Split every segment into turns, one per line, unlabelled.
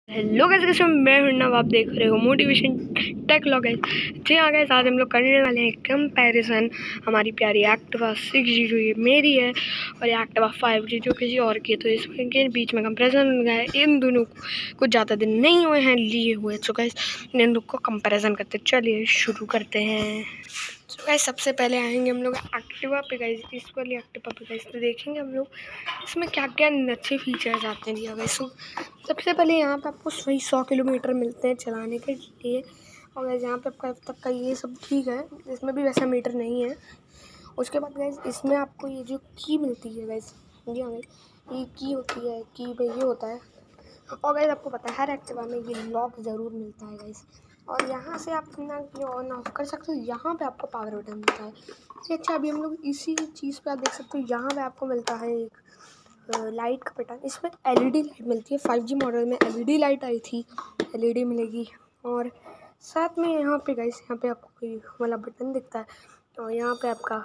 Hello guys, मैं हूं नवाब, आप देख रहे हो मोटिवेशन टेक व्लॉग। जी हाँ गाइस, आज हम लोग करने वाले हैं कंपैरिजन हमारी प्यारी एक्टिवा 6G जो ये मेरी है और ये एक्टिवा 5G जो किसी और की है। तो इसके बीच में कंपैरिजन हो गया है। इन दोनों को कुछ ज़्यादा दिन नहीं हुए हैं लिए हुए, तो गाइस इन लोग को कंपैरिजन करते चलिए शुरू करते हैं। तो गाइस सबसे पहले आएंगे हम लोग एक्टिवा पे गाइस, इस वाली एक्टिवा पे गाइस। तो देखेंगे हम लोग इसमें क्या क्या अच्छे फीचर्स आते हैं दिया गाइस। सबसे पहले यहाँ पे आपको वही 100 किलोमीटर मिलते हैं चलाने के लिए। और गाइस यहाँ पे आपका अब तक का ये सब ठीक है, इसमें भी वैसा मीटर नहीं है। उसके बाद गाइस इसमें आपको ये जो की मिलती है गाइस, ये की होती है, की में ये होता है। और गाइस आपको पता है हर एक्टिवा में ये लॉक ज़रूर मिलता है गाइस। और यहाँ से आप अपना ये ऑन ऑफ कर सकते हो। यहाँ पे आपको पावर बटन मिलता है। अच्छा, अभी हम लोग इसी चीज़ पे आप देख सकते हो, यहाँ पे आपको मिलता है एक लाइट का बटन। इसमें LED लाइट मिलती है। 5G मॉडल में LED लाइट आई थी, LED मिलेगी। और साथ में यहाँ पे गाइस, यहाँ पे आपको कोई वाला बटन दिखता है, और यहाँ पे आपका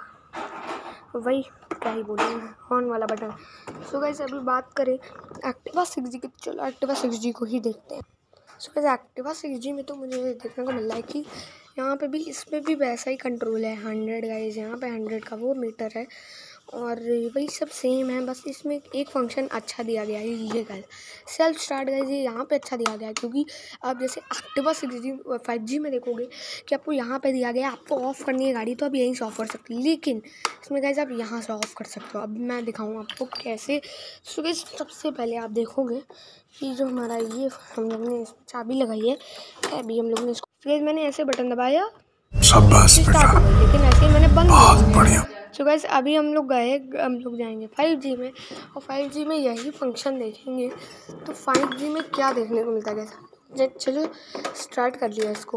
वही क्या ही बोले हॉर्न वाला बटन। सो गाइस अभी बात करें एक्टिवा 6G की, चलो एक्टिवा 6G को ही देखते हैं। सो गाइस एक्टिवा 6G में तो मुझे देखने को मिल रहा है कि यहाँ पे भी, इसमें भी वैसा ही कंट्रोल है 100 गाइस। यहाँ पे 100 का वो मीटर है और वही सब सेम है, बस इसमें एक फंक्शन अच्छा दिया गया है, ये गाइस सेल्फ स्टार्ट गाइस। ये यहाँ पे अच्छा दिया गया है, क्योंकि आप जैसे एक्टिवा 6G 5G में देखोगे कि आपको यहाँ पे दिया गया है, आपको ऑफ़ करनी है गाड़ी तो आप यहीं से ऑफ़ कर सकते हो, लेकिन इसमें गाइस आप यहाँ से ऑफ़ कर सकते हो। अब मैं दिखाऊँ आपको कैसे। सो गाइस सबसे पहले आप देखोगे कि जो हमारा ये हम लोग ने इसमें चाबी लगाई है, अभी हम लोग ने इसको मैंने ऐसे बटन दबाया,
शाबाश बेटा,
लेकिन ऐसे ही मैंने बंद
बहुत बढ़िया।
सो गाइस अभी हम लोग जाएंगे 5G में, और 5G में यही फंक्शन देखेंगे। तो 5G में क्या देखने को मिलता है गाइस, चलो स्टार्ट कर लिया इसको।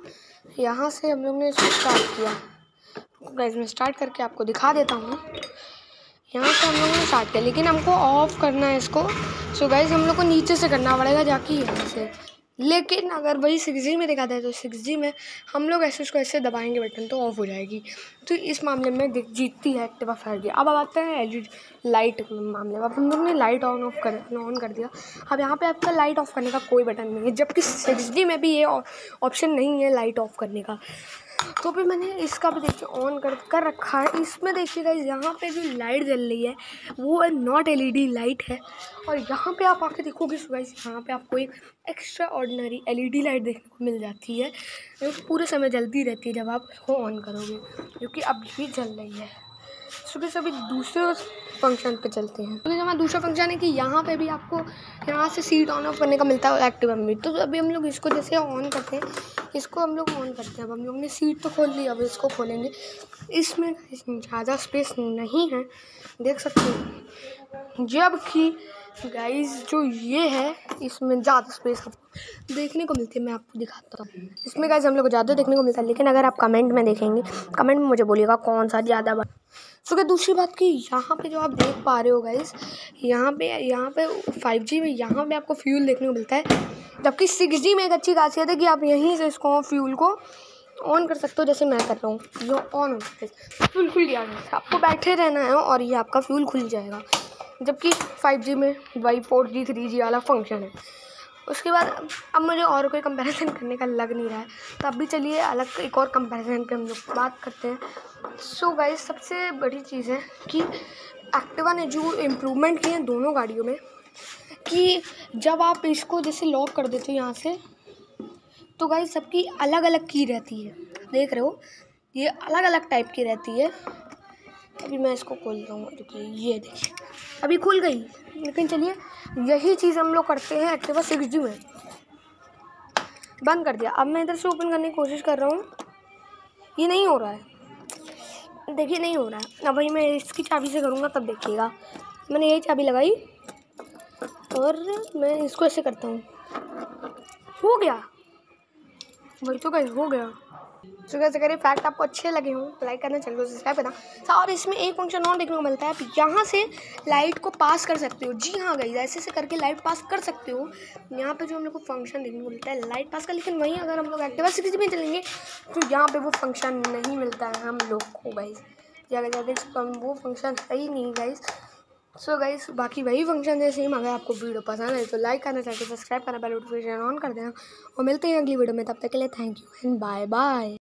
यहाँ से हम लोग ने इसको स्टार्ट किया गाइस, मैं स्टार्ट करके आपको दिखा देता हूँ। यहाँ से हम लोगों ने स्टार्ट किया, लेकिन हमको ऑफ़ करना है इसको। सो गाइस हम लोग को नीचे से करना पड़ेगा जाके यहाँ से। लेकिन अगर वही 6G में दिखाता है तो 6G में हम लोग ऐसे इसको ऐसे दबाएंगे बटन तो ऑफ़ हो जाएगी। तो इस मामले में जीतती है एक्टिवा 5G। अब आते हैं LED लाइट मामले में। अब हम लोग ने लाइट ऑन कर दिया। अब यहाँ पे आपका लाइट ऑफ़ करने का कोई बटन नहीं है, जबकि 6G में भी ये ऑप्शन नहीं है लाइट ऑफ़ करने का। तो फिर मैंने इसका भी देखिए ऑन कर रखा है। इसमें देखिए गाइस, यहाँ पे जो लाइट जल रही है वो नॉट LED लाइट है। और यहाँ पे आप आके देखोगे गाइस, यहाँ पे आपको एक एक्स्ट्रा ऑर्डिनरी LED लाइट देखने को मिल जाती है, जो पूरे समय जलती रहती है जब आप उसको ऑन करोगे, जो कि अब भी जल रही है। सुबह सभी दूसरे फंक्शन पे चलते हैं। तो हमारा दूसरा फंक्शन है कि यहाँ पे भी आपको यहाँ से सीट ऑन ऑफ करने का मिलता है एक्टिवा में। तो अभी हम लोग इसको जैसे ऑन करते हैं, इसको हम लोग ऑन करते हैं। अब हम लोग ने सीट तो खोल ली, अब इसको खोलेंगे। इसमें ज़्यादा स्पेस नहीं है, देख सकते हो, जबकि गाइस जो ये है इसमें ज़्यादा स्पेस आपको देखने को मिलती है। मैं आपको दिखाता हूँ, इसमें गाइस हम लोग को ज़्यादा देखने को मिलता है, लेकिन अगर आप कमेंट में देखेंगे, कमेंट में मुझे बोलिएगा कौन सा ज़्यादा बड़ा। सो क्या दूसरी बात कि यहाँ पे जो आप देख पा रहे हो गाइस, यहाँ पे 5G में यहाँ पे आपको फ्यूल देखने को मिलता है, जबकि 6G में एक अच्छी खासियत है कि आप यहीं से इसको फ्यूल को ऑन कर सकते हो, जैसे मैं कर रहा हूँ। ये ऑन हो सकता है, फ्यूल खुल गया, आपको बैठे रहना है और ये आपका फ्यूल खुल जाएगा। जबकि 5G में वही 4G 3G वाला फंक्शन है। उसके बाद अब मुझे और कोई कंपैरिजन करने का लग नहीं रहा है, तो अभी चलिए अलग एक और कंपैरिजन पे हम लोग बात करते हैं। सो गाइस सबसे बड़ी चीज़ है कि एक्टिवा ने जो इम्प्रूवमेंट किए हैं दोनों गाड़ियों में, कि जब आप इसको जैसे लॉक कर देते हो यहाँ से, तो गाइस सबकी अलग अलग की रहती है, देख रहे हो, ये अलग अलग टाइप की रहती है। अभी मैं इसको खोल रहा हूँ, देखिए, ये देखिए अभी खुल गई। लेकिन चलिए यही चीज़ हम लोग करते हैं एक्टिवा 6G में। बंद कर दिया, अब मैं इधर से ओपन करने की कोशिश कर रहा हूँ, ये नहीं हो रहा है, देखिए नहीं हो रहा है। अब भाई मैं इसकी चाबी से करूँगा तब देखिएगा। मैंने यही चाबी लगाई और मैं इसको ऐसे करता हूँ, हो गया, वही तो गाइस हो गया। तो कैसे करें, फैक्ट आपको अच्छे लगे हों तो लाइक करना, चैनल को सब्सक्राइब करना। और इसमें एक फंक्शन और देखने को मिलता है, आप यहाँ से लाइट को पास कर सकते हो। जी हाँ गाइस, ऐसे करके लाइट पास कर सकते हो। यहाँ पे जो हम लोग को फंक्शन देखने को मिलता है लाइट पास का, लेकिन वहीं अगर हम लोग एक्टिवा 6G में चलेंगे तो यहाँ पे वो फंक्शन नहीं मिलता है हम लोग को गाइस। जगह देख सकते हम, वो फंक्शन है ही नहीं गाइस। सो गाइस बाकी वही फंक्शन है सेम। अगर आपको वीडियो पसंद है तो लाइक करना, चैनल को सब्सक्राइब करना, बेल नोटिफिकेशन ऑन कर देना और मिलते हैं अगली वीडियो में। तब तक के लिए thank you and bye bye.